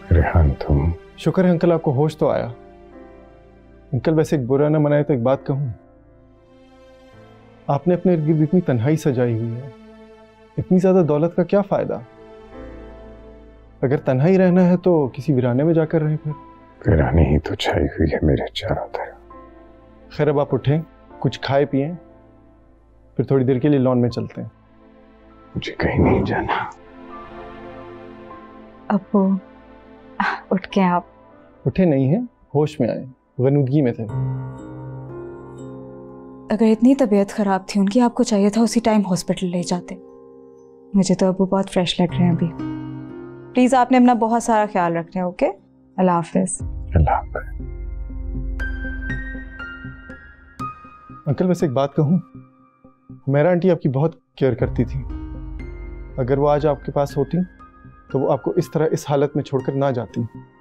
रेहान तुम। शुक्र है अंकल आपको होश तो आया। अंकल वैसे एक बुरा ना मनाए तो एक बात कहूं, आपने अपने इर्द गिर्द इतनी तन्हाई सजाई हुई है, इतनी ज्यादा दौलत का क्या फायदा? अगर तन्हाई रहना है तो किसी वीराने में जाकर रहें फिर। वीरानी ही तो छाई हुई है मेरे चारों तरफ। खैर अब आप उठें, कुछ खाए पिए, फिर थोड़ी देर के लिए लॉन में चलते हैं। मुझे कहीं नहीं जाना। अब्बू उठ के आप। उठे नहीं हैं, होश में आए, गनुदगी में थे। अगर इतनी तबीयत खराब थी उनकी, आपको चाहिए था उसी टाइम हॉस्पिटल ले जाते। मुझे तो अब्बू बहुत फ्रेश लग रहे हैं अभी। प्लीज आपने अपना बहुत सारा ख्याल रखना है। ओके, अल्लाह हाफिज। अल्लाह हाफिज। अंकल वैसे एक बात कहूं, मेरा आंटी आपकी बहुत केयर करती थी। अगर वो आज आपके पास होती तो वो आपको इस तरह इस हालत में छोड़कर ना जाती।